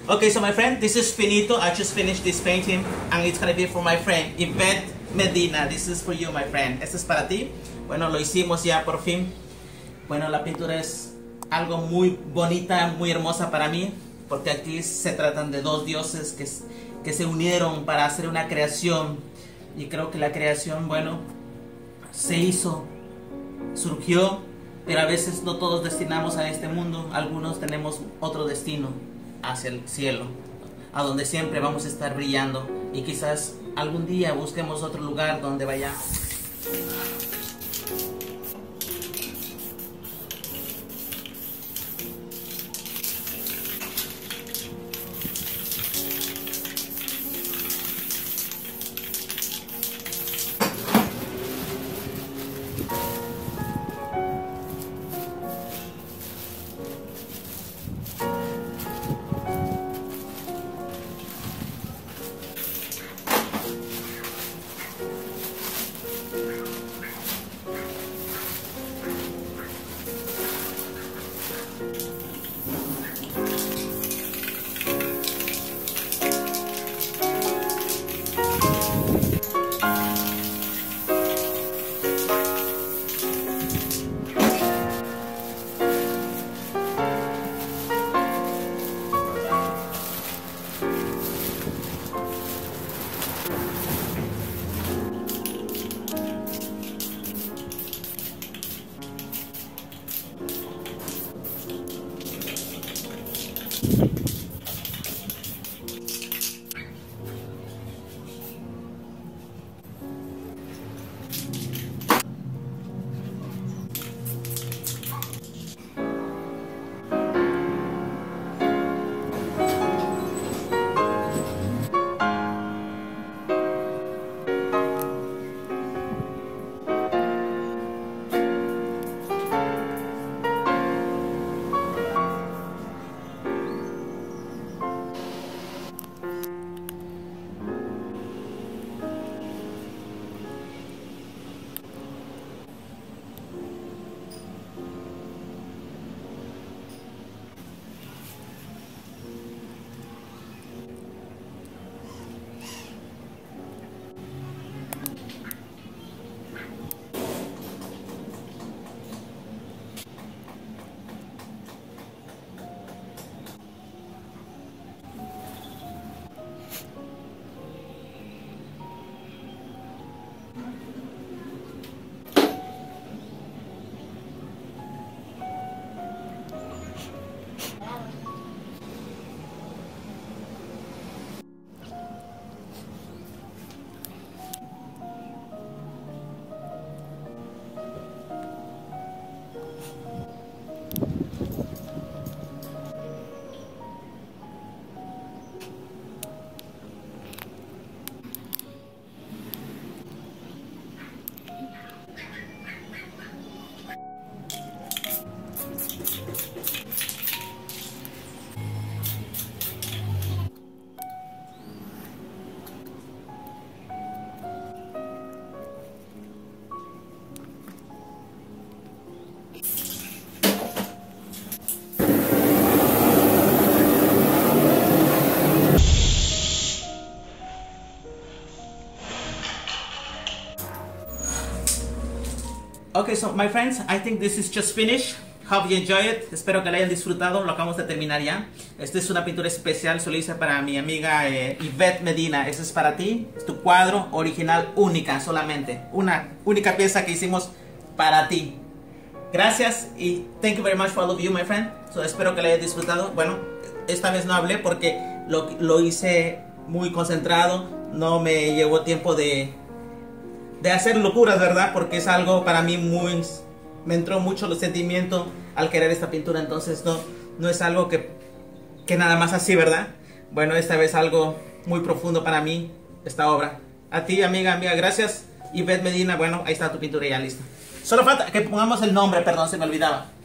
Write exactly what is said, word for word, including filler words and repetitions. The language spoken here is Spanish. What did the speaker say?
Okay, so my friend, this is finito. I just finished this painting and it's gonna be for my friend Yvette Medina. This is for you, my friend. Este es para ti. Bueno, lo hicimos ya por fin. Bueno, la pintura es algo muy bonita, muy hermosa para mí, porque aquí se tratan de dos dioses que, que se unieron para hacer una creación. Y creo que la creación, bueno, se hizo, surgió, pero a veces no todos destinamos a este mundo. Algunos tenemos otro destino, hacia el cielo, a donde siempre vamos a estar brillando, y quizás algún día busquemos otro lugar donde vayamos. Okay, so my friends, I think this is just finished. Hope you enjoy it. Espero que la hayan disfrutado. Lo acabamos de terminar ya. Esta es una pintura especial. Se lo hice para mi amiga eh, Yvette Medina. Ese es para ti. Es tu cuadro original, única solamente. Una única pieza que hicimos para ti. Gracias y thank you very much for all of you, my friend. So, espero que la hayan disfrutado. Bueno, esta vez no hablé porque lo, lo hice muy concentrado. No me llevó tiempo de... de hacer locuras, ¿verdad? Porque es algo para mí muy... me entró mucho los sentimientos al querer esta pintura. Entonces no, no es algo que, que nada más así, ¿verdad? Bueno, esta vez algo muy profundo para mí, esta obra. A ti, amiga, amiga, gracias. Yvette Medina, bueno, ahí está tu pintura ya lista. Solo falta que pongamos el nombre, perdón, se me olvidaba.